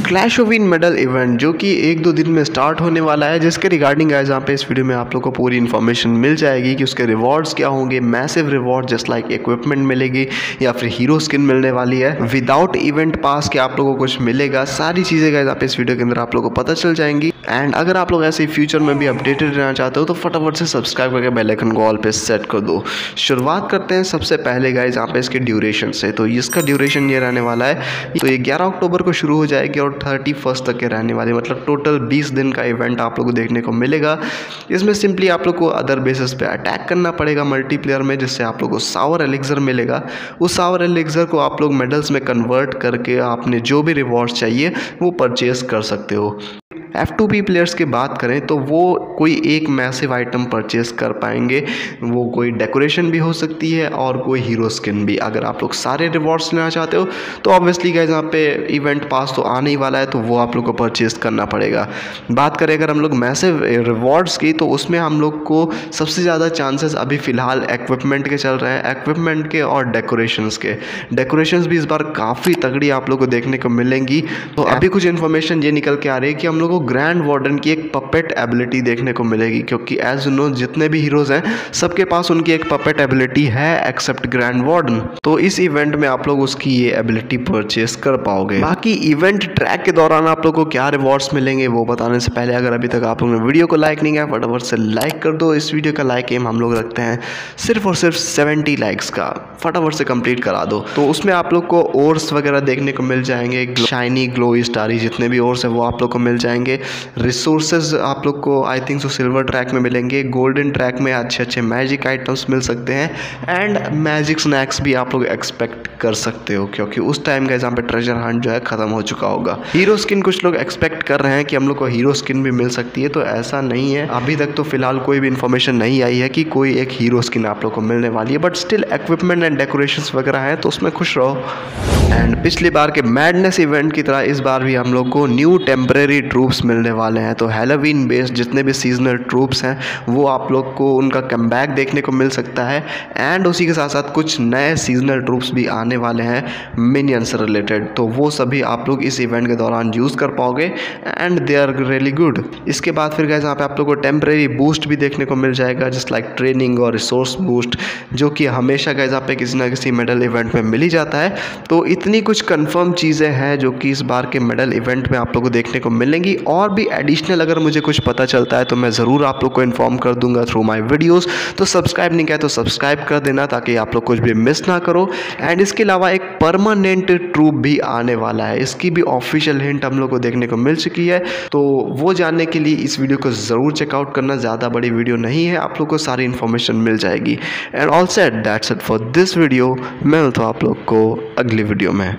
Clash of in medal event जो कि 1-2 दिन में स्टार्ट होने वाला है, जिसके रिगार्डिंग गाइस यहाँ पे इस वीडियो में आप लोगों को पूरी इन्फॉर्मेशन मिल जाएगी कि उसके रिवॉर्ड्स क्या होंगे। Massive reward just like equipment मिलेगी या फिर हीरो स्किन मिलने वाली है। विदाउट इवेंट पास के आप लोगों को कुछ मिलेगा। सारी चीज़ें गाइस यहाँ पे इस वीडियो के अंदर आप लोगों को पता चल जाएंगी। एंड अगर आप लोग ऐसे फ्यूचर में भी अपडेटेड रहना चाहते हो तो फटाफट से सब्सक्राइब करके बेल आइकन को ऑल पे सेट कर दो। शुरुआत करते हैं सबसे पहले गाइस यहाँ पे इसके ड्यूरेशन से। तो इसका ड्यूरेशन ये रहने वाला है, तो ये 11 अक्टूबर को शुरू हो जाएगी और 31 तक के रहने वाले, मतलब टोटल 20 दिन का इवेंट आप लोगों को देखने को मिलेगा। इसमें सिंपली आप लोग को अदर बेसिस पे अटैक करना पड़ेगा मल्टीप्लेयर में, जिससे आप लोग को सावर एलिक्सर मिलेगा। उस सावर एलिक्सर को आप लोग मेडल्स में कन्वर्ट करके आपने जो भी रिवॉर्ड्स चाहिए वो परचेज कर सकते हो। F2P प्लेयर्स की बात करें तो वो कोई एक मैसिव आइटम परचेज कर पाएंगे। वो कोई डेकोरेशन भी हो सकती है और कोई हीरो स्किन भी। अगर आप लोग सारे रिवॉर्ड्स लेना चाहते हो तो ऑब्वियसली गाइस यहाँ पे इवेंट पास तो आने ही वाला है, तो वो आप लोग को परचेज करना पड़ेगा। बात करें अगर हम लोग मैसिव रिवॉर्ड्स की, तो उसमें हम लोग को सबसे ज़्यादा चांसेस अभी फ़िलहाल इक्विपमेंट के चल रहे हैं, इक्विपमेंट के और डेकोरेशंस के। डेकोरेशंस भी इस बार काफ़ी तगड़ी आप लोग को देखने को मिलेंगी। तो अभी कुछ इन्फॉर्मेशन ये निकल के आ रही है कि हम लोग ग्रैंड वार्डन की एक पपेट एबिलिटी देखने को मिलेगी, क्योंकि एज यू नो जितने भी हीरोज हैं सबके पास उनकी एक पपेट एबिलिटी है एक्सेप्ट ग्रैंड वार्डन। तो इस इवेंट में आप लोग उसकी ये एबिलिटी परचेस कर पाओगे। बाकी इवेंट ट्रैक के दौरान आप लोग को क्या रिवॉर्ड्स मिलेंगे वो बताने से पहले अगर अभी तक आप लोगों ने वीडियो को लाइक नहीं किया फटाफट से लाइक कर दो। इस वीडियो का लाइक एम हम लोग रखते हैं सिर्फ और सिर्फ 70 लाइक्स का, फटाफट से कंप्लीट करा दो। तो उसमें आप लोग को ओर्स वगैरह देखने को मिल जाएंगे, शाइनी ग्लो स्टारी जितने भी ओर्स है वो आप लोग को मिल जाएंगे। रिसोर्सेज आप लोग को I think so silver track में मिलेंगे। गोल्डन ट्रैक में अच्छे अच्छे मैजिक आइटम्स मिल सकते हैं एंड मैजिक स्नैक्स भी आप लोग एक्सपेक्ट कर सकते हो, क्योंकि उस टाइम का जहाँ पे ट्रेजर हंट जो है खत्म हो चुका होगा। हीरो स्किन कुछ लोग एक्सपेक्ट कर रहे हैं कि हम लोग को हीरो स्किन भी मिल सकती है, तो ऐसा नहीं है। अभी तक तो फिलहाल कोई भी इन्फॉर्मेशन नहीं आई है कि कोई एक हीरो स्किन आप लोग को मिलने वाली है, but still equipment and decorations वगैरह है तो उसमें खुश रहो। एंड पिछली बार के मैडनेस इवेंट की तरह इस बार भी हम लोग को न्यू टेम्परेरी ट्रूप्स मिलने वाले हैं। तो हैलोवीन बेस्ड जितने भी सीजनल ट्रूप्स हैं वो आप लोग को उनका कमबैक देखने को मिल सकता है। एंड उसी के साथ साथ कुछ नए सीजनल ट्रूप्स भी आने वाले हैं मिनियंस से रिलेटेड, तो वो सभी आप लोग इस इवेंट के दौरान यूज़ कर पाओगे and they are really good. इसके बाद फिर गाइस यहाँ पे आप लोग को टेम्परेरी बूस्ट भी देखने को मिल जाएगा, जस्ट लाइक ट्रेनिंग और रिसोर्स बूस्ट, जो कि हमेशा गाइस यहाँ पे किसी ना किसी मेडल इवेंट में मिल ही जाता है। तो इतनी कुछ कंफर्म चीज़ें हैं जो कि इस बार के मेडल इवेंट में आप लोग को देखने को मिलेंगी। और भी एडिशनल अगर मुझे कुछ पता चलता है तो मैं ज़रूर आप लोग को इन्फॉर्म कर दूंगा थ्रू माय वीडियोस। तो सब्सक्राइब नहीं किया तो सब्सक्राइब कर देना ताकि आप लोग कुछ भी मिस ना करो। एंड इसके अलावा एक परमानेंट ट्रूप भी आने वाला है, इसकी भी ऑफिशियल हिंट हम लोग को देखने को मिल चुकी है। तो वो जानने के लिए इस वीडियो को ज़रूर चेकआउट करना। ज़्यादा बड़ी वीडियो नहीं है, आप लोग को सारी इन्फॉर्मेशन मिल जाएगी। And all set that's it for this video. मैं मिलता हूँ आप लोग को अगली वीडियो में।